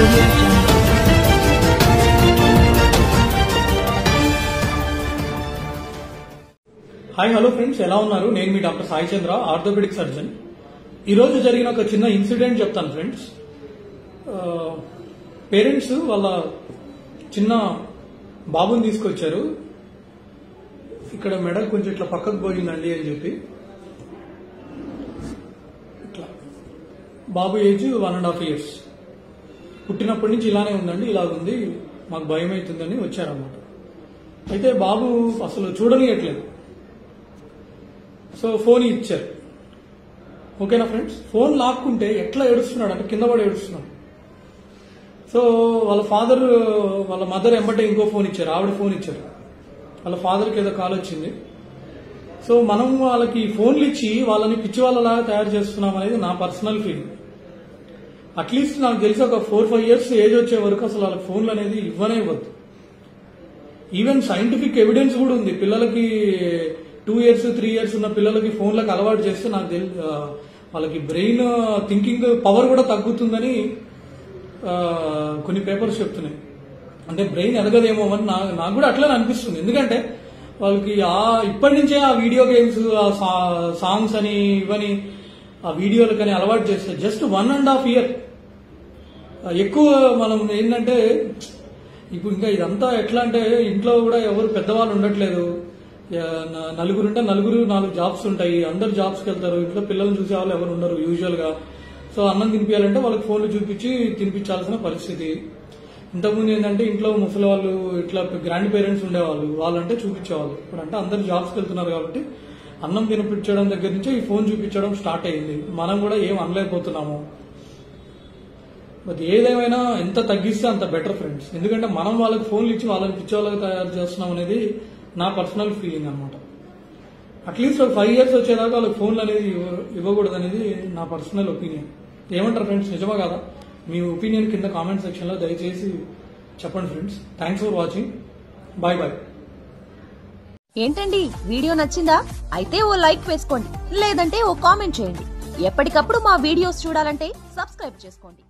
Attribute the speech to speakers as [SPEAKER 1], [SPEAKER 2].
[SPEAKER 1] audio jungle.
[SPEAKER 2] Hi hello friends, ఎలా ఉన్నారు? నేను మీ doctor Sai Chandra, orthopaedic surgeon. ఈరోజు జరిగిన ఒక చిన్న ఇన్సిడెంట్ చెప్తాను ఫ్రెండ్స్. పేరెంట్స్ వాళ్ళ చిన్న బాబుని తీసుకొచ్చారు. ఇక్కడ మెడ కొంచెం ఇట్లా పక్కకు పోయిందండి అని చెప్పి, ఇట్లా బాబు ఏజ్ 1.5 years. పుట్టినప్పటి నుంచి ఇలానే ఉందండి, ఇలాగుంది, మాకు భయం అవుతుందని వచ్చారన్నమాట. అయితే బాబు అసలు చూడనియట్లేదు. సో ఫోన్ ఇచ్చారు. ఓకేనా ఫ్రెండ్స్? ఫోన్ లాక్కుంటే ఎట్లా ఏడుస్తున్నాడు అంటే కింద పడి ఏడుస్తున్నాడు. సో వాళ్ళ మదర్ ఎంబటే ఇంకో ఫోన్ ఇచ్చారు, ఆవిడ ఫోన్ ఇచ్చారు. వాళ్ళ ఫాదర్కి ఏదో కాల్ వచ్చింది. సో మనం వాళ్ళకి ఫోన్లు ఇచ్చి వాళ్ళని పిచ్చి వాళ్ళలాగా తయారు చేస్తున్నాం అనేది నా పర్సనల్ ఫీలింగ్. అట్లీస్ట్ నాకు తెలిసి ఒక 4-5 years ఏజ్ వచ్చే వరకు అసలు వాళ్ళకి ఫోన్లు అనేది ఇవ్వనే ఇవ్వద్దు. ఈవెన్ సైంటిఫిక్ ఎవిడెన్స్ కూడా ఉంది. పిల్లలకి 2 years 3 years ఉన్న పిల్లలకి ఫోన్లకు అలవాటు చేస్తే నాకు వాళ్ళకి బ్రెయిన్ థింకింగ్ పవర్ కూడా తగ్గుతుందని కొన్ని పేపర్స్ చెప్తున్నాయి. అంటే బ్రెయిన్ ఎదగదేమో అని నాకు కూడా అట్లనే అనిపిస్తుంది. ఎందుకంటే వాళ్ళకి ఇప్పటి నుంచే ఆ వీడియో గేమ్స్, సాంగ్స్ అని ఇవని ఆ వీడియోలు కానీ అలవాటు చేస్తే జస్ట్ 1.5 year ఎక్కువ. మనం ఏంటంటే ఇప్పుడు ఇంకా ఇదంతా ఎట్లా అంటే ఇంట్లో కూడా ఎవరు పెద్దవాళ్ళు ఉండట్లేదు. నలుగురుంటే 4 జాబ్స్ ఉంటాయి, అందరు జాబ్స్కి వెళ్తారు. ఇంట్లో పిల్లల్ని చూసే వాళ్ళు ఎవరు ఉండరు యూజువల్ గా. సో అన్నం తినిపించాలంటే వాళ్ళకి ఫోన్లు చూపించి తినిపించాల్సిన పరిస్థితి. ఇంతకుముందు ఏంటంటే ఇంట్లో ముసలి వాళ్ళు, ఇట్లా గ్రాండ్ పేరెంట్స్ ఉండేవాళ్ళు, వాళ్ళంటే చూపించేవాళ్ళు. ఇప్పుడు అంటే అందరు జాబ్స్కి వెళ్తున్నారు కాబట్టి అన్నం తినిపించడం దగ్గర నుంచి ఈ ఫోన్ చూపించడం స్టార్ట్ అయింది. మనం కూడా ఏం అనలేకపోతున్నాము. బట్ ఏదేమైనా ఎంత తగ్గిస్తే అంత బెటర్ ఫ్రెండ్స్. ఎందుకంటే మనం వాళ్ళకి ఫోన్లు ఇచ్చి వాళ్ళని పిచ్చోళ్ళకి తయారు చేస్తున్నాం అనేది నా పర్సనల్ ఫీలింగ్ అనమాట. అట్లీస్ట్ ఒక 5 years వచ్చేదాకా వాళ్ళకి ఫోన్లు అనేది ఇవ్వకూడదు అనేది నా పర్సనల్ ఒపీనియన్. ఏమంటారు ఫ్రెండ్స్? నిజమా కదా? మీ ఒపీనియన్ కింద కామెంట్ సెక్షన్ లో దయచేసి చెప్పండి friends. Thanks for watching. Bye bye.
[SPEAKER 3] ఏంటండి, వీడియో నచ్చిందా? అయితే ఓ లైక్ వేసుకోండి, లేదంటే ఓ కామెంట్ చేయండి. ఎప్పటికప్పుడు మా వీడియోస్ చూడాలంటే సబ్స్క్రైబ్ చేసుకోండి.